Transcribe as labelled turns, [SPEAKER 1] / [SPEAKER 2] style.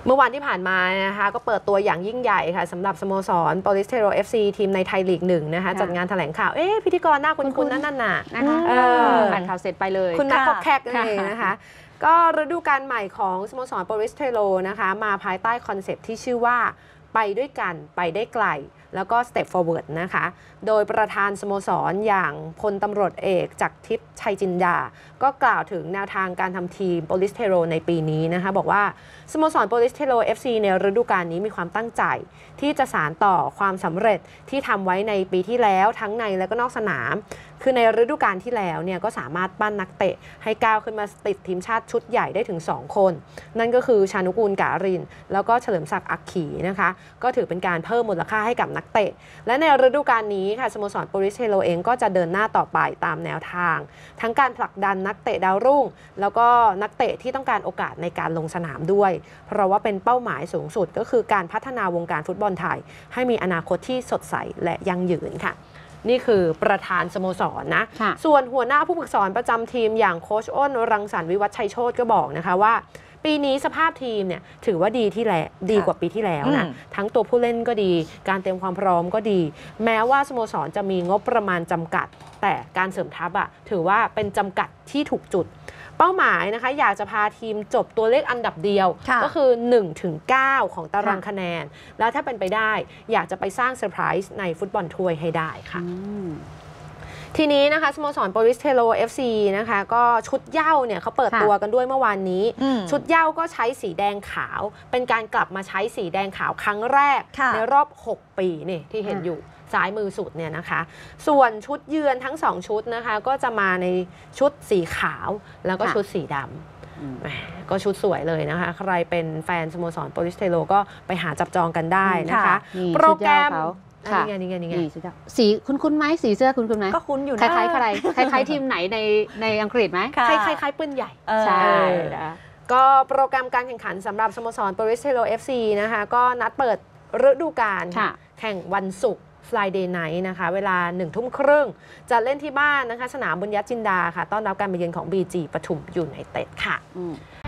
[SPEAKER 1] เมื่อวานที่ผ่านมานะคะก็เปิดตัวอย่างยิ่งใหญ่ค่ะสำหรับสโมสรโปลิสเทโร FC ทีมในไทยลีก1นะคะจัดงานแถลงข่าวพิธีกรหน้าคุ้นๆนั่นน่ะ
[SPEAKER 2] นะคะอ่านข่าวเสร็จไปเลย
[SPEAKER 1] คุณนักคอกแคกนั่นเองนะคะก็ฤดูกาลใหม่ของสโมสรโปลิสเทโรนะคะมาภายใต้คอนเซปต์ที่ชื่อว่าไปด้วยกันไปได้ไกลแล้วก็ Step Forward นะคะโดยประธานสโมสรอย่างพลตำรวจเอกจักรทิพย์ชัยจินดาก็กล่าวถึงแนวทางการทำทีมโปลิสเทโรในปีนี้นะคะบอกว่าสโมสรโปลิสเทโร FC ในฤดูกาลนี้มีความตั้งใจที่จะสานต่อความสำเร็จที่ทำไว้ในปีที่แล้วทั้งในและก็นอกสนามคือในฤดูกาลที่แล้วเนี่ยก็สามารถปั้นนักเตะให้ก้าวขึ้นมาติดทีมชาติชุดใหญ่ได้ถึง2คนนั่นก็คือชานุกูลการินแล้วก็เฉลิมศักดิ์อักขีนะคะก็ถือเป็นการเพิ่มมูลค่าให้กับนักเตะและในฤดูกาลนี้ค่ะสโมสรโปลิสเทโรเองก็จะเดินหน้าต่อไปตามแนวทางทั้งการผลักดันนักเตะดาวรุ่งแล้วก็นักเตะที่ต้องการโอกาสในการลงสนามด้วยเพราะว่าเป็นเป้าหมายสูงสุดก็คือการพัฒนาวงการฟุตบอลไทยให้มีอนาคตที่สดใสและยั่งยืนค่ะนี่คือประธานสโมสรนะส่วนหัวหน้าผู้ฝึกสอนประจำทีมอย่างโค้ชอ้นรังสรรค์วิวัฒน์ชัยโชติก็บอกนะคะว่าปีนี้สภาพทีมเนี่ยถือว่าดีกว่าปีที่แล้วนะทั้งตัวผู้เล่นก็ดีการเตรียมความพร้อมก็ดีแม้ว่าสโมสรจะมีงบประมาณจำกัดแต่การเสริมทัพถือว่าเป็นจำกัดที่ถูกจุดเป้าหมายนะคะอยากจะพาทีมจบตัวเลขอันดับเดียวก็คือ 1-9 ของตารางคะแนนแล้วถ้าเป็นไปได้อยากจะไปสร้างเซอร์ไพรส์ในฟุตบอลถ้วยให้ได้ค่ะทีนี้นะคะสโมสรโปลิสเทโร FC นะคะก็ชุดเหย้าเนี่ยเขาเปิดตัวกันด้วยเมื่อวานนี้ชุดเหย้าก็ใช้สีแดงขาวเป็นการกลับมาใช้สีแดงขาวครั้งแรกในรอบ6ปีนี่ที่เห็นอยู่ซ้ายมือสุดเนี่ยนะคะส่วนชุดเยือนทั้ง2ชุดนะคะก็จะมาในชุดสีขาวแล้วก็ชุดสีดำก็ชุดสวยเลยนะคะใครเป็นแฟนสโมสรโปลิสเทโรก็ไปหาจับจองกันได้นะคะโปรแกรมนี่ไง
[SPEAKER 2] สีคุ้นไหมสีเสื้อคุ้นไหม
[SPEAKER 3] ก็คุ้นอยู่นะ
[SPEAKER 2] คล้ายใครคล้ายทีมไหนในอังกฤษไหม
[SPEAKER 1] คล้ายปืนใหญ่
[SPEAKER 2] ใช่
[SPEAKER 1] ก็โปรแกรมการแข่งขันสำหรับสโมสรโปลิสเทโร FC นะคะก็นัดเปิดฤดูกาลแข่งวันศุกร์ Friday Night นะคะเวลา 19:30 จะเล่นที่บ้านนะคะสนามบุญญจินดาค่ะต้อนรับการมาเยือนของ BG ปทุมยูไนเต็ดค่ะ